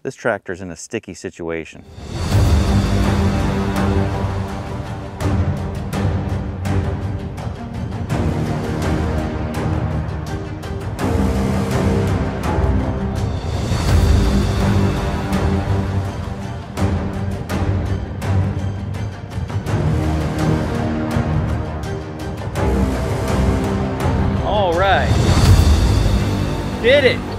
this tractor's in a sticky situation. All right, did it.